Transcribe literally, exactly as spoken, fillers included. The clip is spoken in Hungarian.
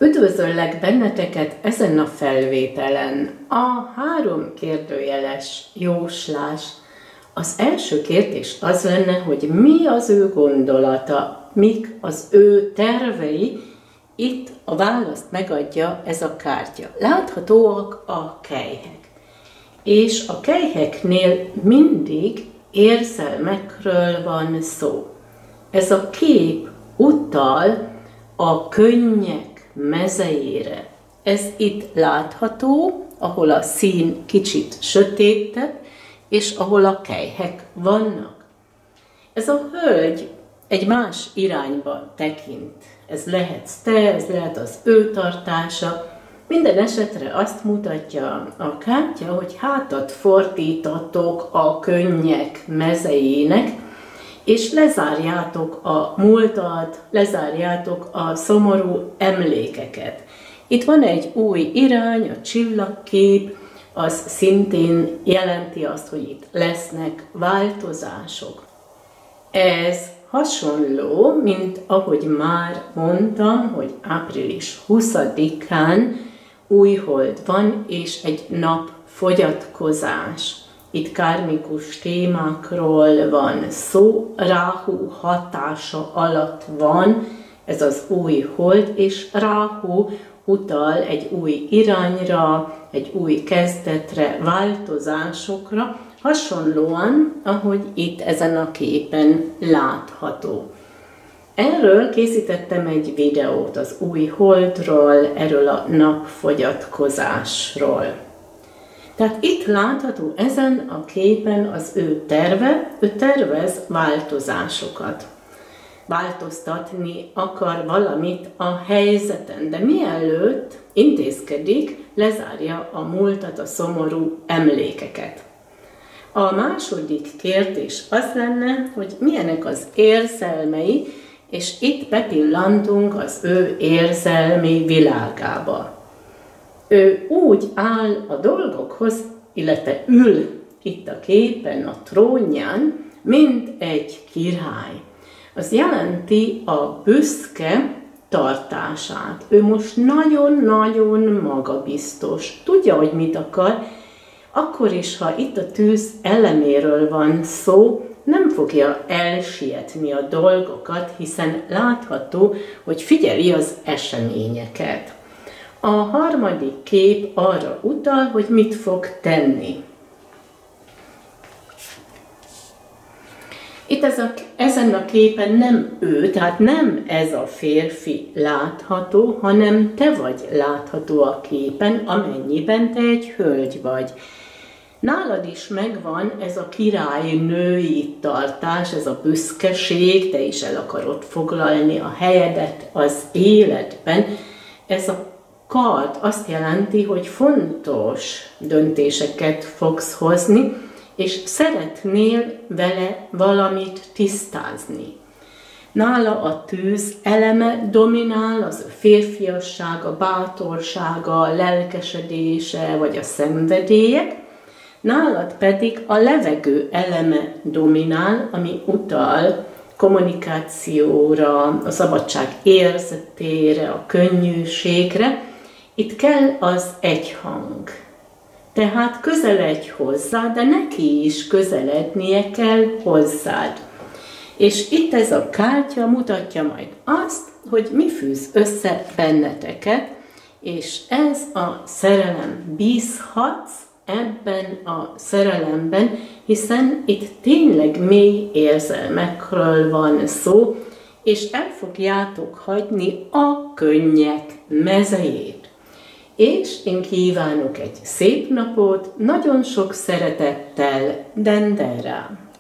Üdvözöllek benneteket ezen a felvételen. A három kérdőjeles jóslás. Az első kérdés az lenne, hogy mi az ő gondolata, mik az ő tervei. Itt a választ megadja ez a kártya. Láthatóak a kelyhek. És a kelyheknél mindig érzelmekről van szó. Ez a kép utal a könnyek mezejére. Ez itt látható, ahol a szín kicsit sötétebb, és ahol a kelyhek vannak. Ez a hölgy egy más irányba tekint. Ez lehetsz te, ez lehet az ő tartása. Minden esetre azt mutatja a kártya, hogy hátat fordítatok a könnyek mezejének, és lezárjátok a múltat, lezárjátok a szomorú emlékeket. Itt van egy új irány, a csillagkép, az szintén jelenti azt, hogy itt lesznek változások. Ez hasonló, mint ahogy már mondtam, hogy április huszadikán újhold van, és egy napfogyatkozás. Itt kármikus témákról van szó, Ráhu hatása alatt van ez az új hold, és Ráhu utal egy új irányra, egy új kezdetre, változásokra, hasonlóan, ahogy itt ezen a képen látható. Erről készítettem egy videót az új holdról, erről a napfogyatkozásról. Tehát itt látható ezen a képen az ő terve, ő tervez változásokat. Változtatni akar valamit a helyzeten, de mielőtt intézkedik, lezárja a múltat, a szomorú emlékeket. A második kérdés az lenne, hogy milyenek az érzelmei, és itt bepillantunk az ő érzelmi világába. Ő úgy áll a dolgokhoz, illetve ül itt a képen, a trónján, mint egy király. Az jelenti a büszke tartását. Ő most nagyon-nagyon magabiztos. Tudja, hogy mit akar, akkor is, ha itt a tűz eleméről van szó, nem fogja elsietni a dolgokat, hiszen látható, hogy figyeli az eseményeket. A harmadik kép arra utal, hogy mit fog tenni. Itt ez a, ezen a képen nem ő, tehát nem ez a férfi látható, hanem te vagy látható a képen, amennyiben te egy hölgy vagy. Nálad is megvan ez a királynői tartás, ez a büszkeség, te is el akarod foglalni a helyedet az életben. Ez a kard azt jelenti, hogy fontos döntéseket fogsz hozni, és szeretnél vele valamit tisztázni. Nála a tűz eleme dominál, az a férfiasság, a bátorsága, a lelkesedése vagy a szenvedélyek, nálad pedig a levegő eleme dominál, ami utal kommunikációra, a szabadság érzetére, a könnyűségre. Itt kell az egyhang. Tehát közeledj hozzá, de neki is közelednie kell hozzád. És itt ez a kártya mutatja majd azt, hogy mi fűz össze benneteket, és ez a szerelem. Bízhatsz ebben a szerelemben, hiszen itt tényleg mély érzelmekről van szó, és el fogjátok hagyni a könnyek mezejét. És én kívánok egy szép napot, nagyon sok szeretettel, Dendera!